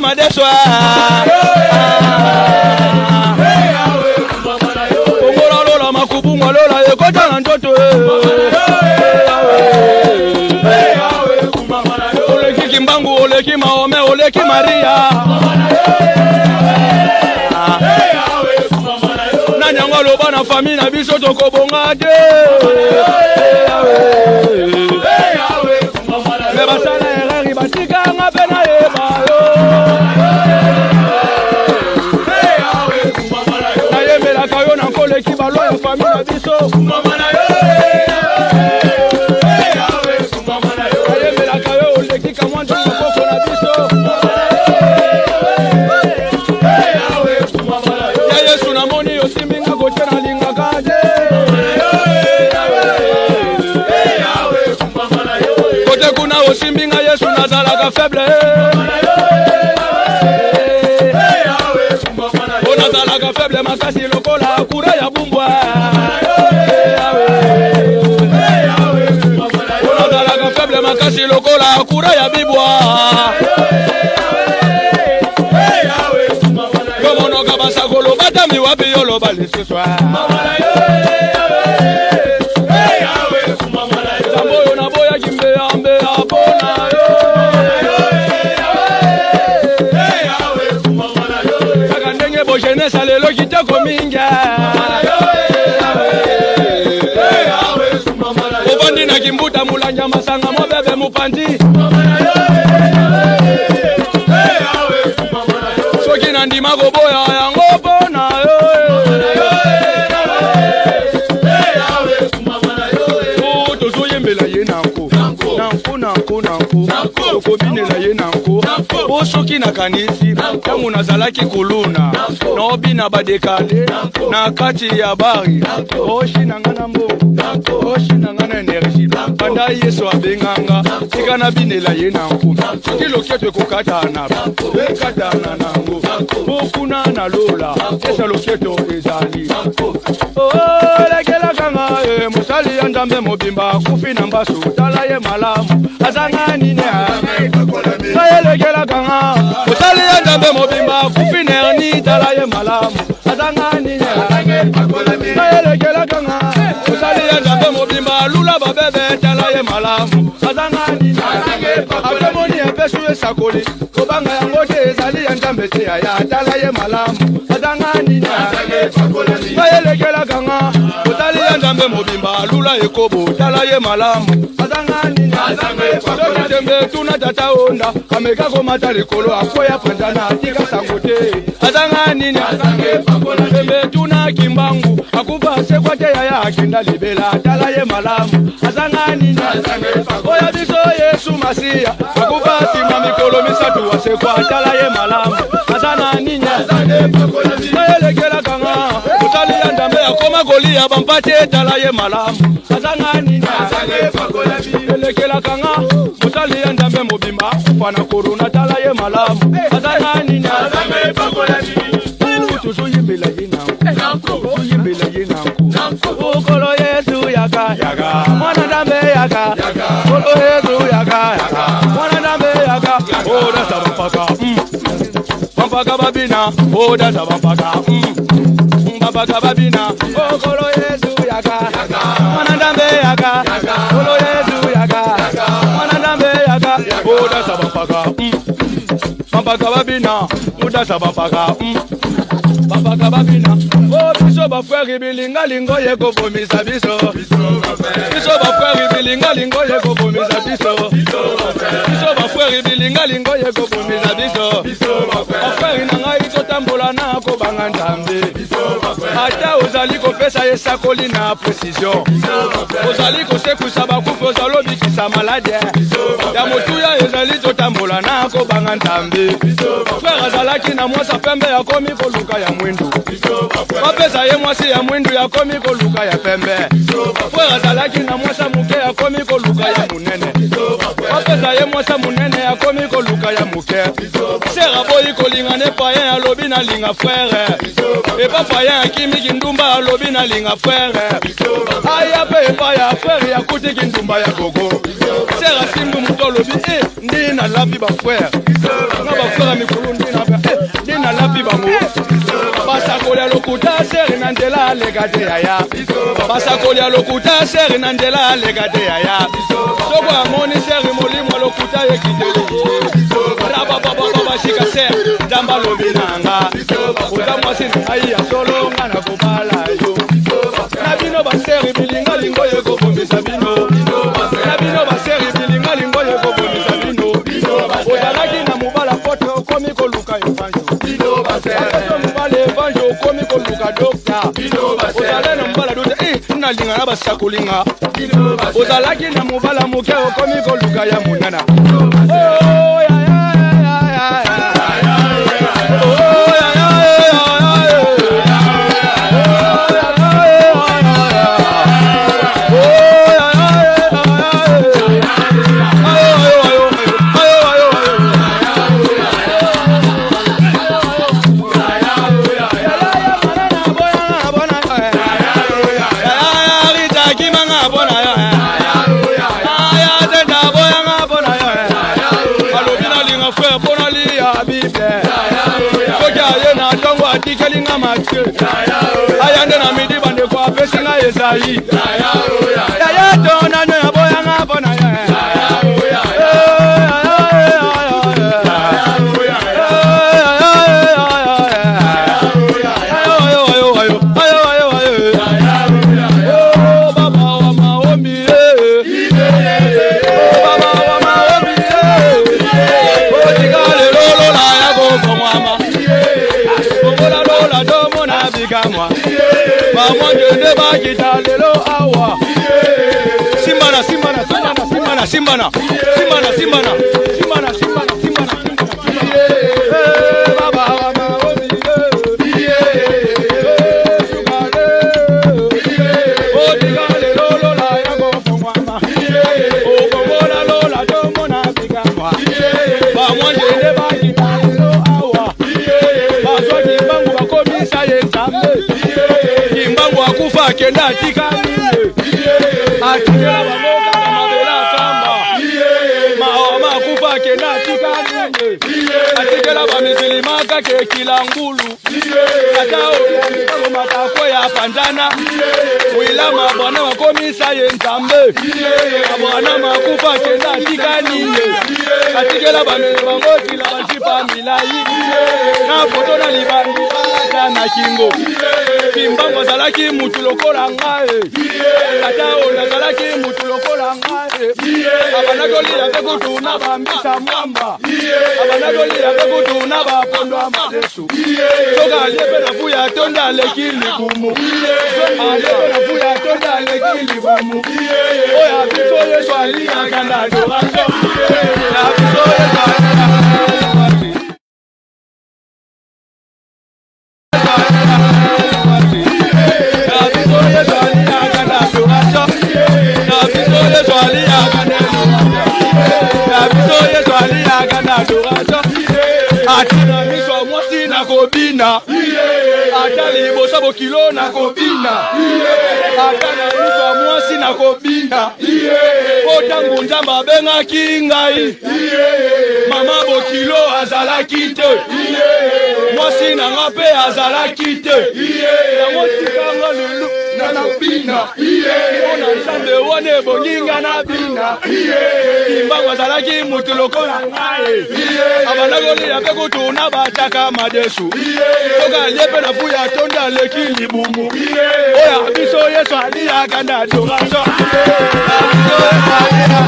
madeswa Kongola lola makubungwa lola ekota na ndoto Oleki Kimbangu, oleki Maome, oleki Maria Nanyangwa loba na famille na biso tokobonga te Basala erari batika nga pena eba Nayembela kayo na koleki balo ya famille na biso Nayembela kayo oleki kamwanto maboko na biso Ya Yesu na moni yosiminga kote na linga kaje Osimbinga Yesu nazalaka faible O nazalaka faible makasi lokola kura ya bumbwa O nazalaka faible makasi lokola kura ya bibwa Yomonoka basakolo batami wapi yolo balisiswa Samboyo na boya kimbe ambe Jeunesse lelo kitoko minga Obandi na kimbuta mulanja masanga mobebe mupandi Soki na ndima goboya yango bona Tozoyembela ye nanko Okobinela ye nanko Soki na kanisi Tangu nazalaki kuluna Nobi na badekale Na kati ya bari Oshi na ngana mbongo Oshi na ngana enerji Panda Yesu abenganga Tika na binela ye nanko Soki loketwe kukatana Bekatana nango Bokuna na lola Esa loketo ezali Lekela kanga Musali ya njambe mobimba Kufi na mbasu Tala ye malamu Azanga nine Lekela kanga Musali ya njambe mobimba Kufi nerni Tala ye malamu Azanga nine Lekela kanga Musali ya njambe mobimba Lula babebe Tala ye malamu Azanga nine Akemoni epesu esakoli Kobanga ya ngote ezali ya njambe te ya Tala ye malamu Azanga nine Lekela kanga Musali ya njambe mobimba Lula ekobo Tala ye malamu Azanga nine Soki tembe tuna tata onda Kameka komata likolo Akoya panjana Tika sangote Azanga nine Tembe tuna Kimbangu Akuba sekwate ya akenda libela Tala ye malamu Azanga nine Oya biso Yesu Masia Akuba sima mikolo misatu Wasekwa Tala ye malamu Azanga nine Lekela kanga Musali ya njambe Akoma Golia Bampate Tala ye malamu Azanga nine Lekela kanga Musali ya njambe mobimba Kufana korona Tala ye malamu Azanga nine Tuzoyimbela ye nanko Tuzoyimbela ye nanko Ukolo Yesu yaka Mwana njambe yaka Ukolo Yesu yaka Mwana njambe yaka Oda sabampaka Bampaka babina Oda sabampaka Bampaka babina Ukolo Yesu yaka Mwana njambe yaka Ukolo Yesu yaka Mwana njambe yaka Oda sabampaka Bampaka babina Oda sabampaka Bampaka babina Biso bafweri bilinga lingo yeko bomisa biso Biso bafweri bilinga lingo yeko bomisa biso Biso bafweri bilinga lingo yeko bomisa biso Bafweri nanga ito tambola na kobanga nzambe Ata ozali kopesa esakoli na precision Ozali kosekusa bakufi ozalobi kisa malade Ya motuya ezali totambola na kobanga nzambe Frère azalaki na mwasa pembe ya komi koluka ya mwendo Wapesa ye mwasi ya mwindu ya komi koluka ya pembe. Frère azalaki na mwasa muke ya komi koluka ya munene. Wapesa ye mwasa munene ya komi koluka ya muke. Sera boyi kolinga ne payen ya lobi na linga frère. Et pas payen ya kimi kindumba ya lobi na linga frère. Aya pe pa ya frère ya kuti kindumba ya gogo. Sera simbu muto lobi ndi na labi ba frère. Na ba frère mikulu ndi na labi ba mo. Basakolia lokuta seri nandela legade yaya. Basakolia lokuta seri nandela legade yaya. Soko amoni seri molimo lokuta yekiteli. Raba baba baba shika seri jamba lobinanga. Uta mwasi ai ya solo ngana kubala yo. Nabino baseri bilinga lingo yeko bombisa bino. Nabino baseri bilinga lingo yeko bombisa bino. Oyalaki na mubala pote okomi koluka yofanjo. Bino baseri mubale evanjo okomi koluka dokta. Ozale na mubala dote nalinga na basakulinga. Ozalaki na mubala muke okomi koluka ya munana. Oh ya ya ya Kalinga matke ayande na midi bande kwa pesinga ezai ya dona no boya nga bona Maman de deba kita lelo awa. Simbana simbana simbana simbana simbana simbana simbana simbana simbana simbana. Baba mama obi sugale. Odigale lolo la ya go fumama. O gomola lola domo na bigamwa. Maman de deba kita lelo awa. Bazo di bangu bakomisa yenzambe. Kimbangu akufa kenda atikani atikela bamoka kamabela kamba maoma akufa kenda atikani atikela bamizilimaka kekila ngulu atao matako ya panjana uilama bwana wakomisa yenzambe abwana makufa kenda atikani atikela bamibangoti la bashipa milai na foto na libandi na kingo Kimbangu zalaki mutulokola ngae Ata ola zalaki mutulokola ngae Abanagoli ya bekutu na bambisa mwamba Abanagoli ya bekutu na bapondo amadesu Soka aliepe na fuya tonda lekili bumu Aliepe na fuya tonda lekili bumu Oya biso yesu alia kanda doraso Ya biso yesu alia Atina miso mwasi na kobina Atali bosabo kilo na kobina Atana miso mwasi na kobina Kota ngunjamba benga kingai Mama bo kilo azala kite Mwasi na ngape azala kite Yango tikanga lulu na bina Ona nsambe wane boninga na bina Kimbangu azalaki mutulokola ngae Abanagoli ya bekutu na bataka madesu Soka liepe na fuya tonda lekili bumu Oya biso yesu alia kanda doraso Biso yesu alia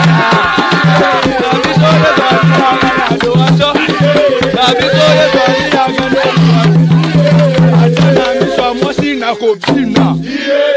Biso yesu alia doraso Biso yesu alia kanda doraso Atana miso mwasi na kobina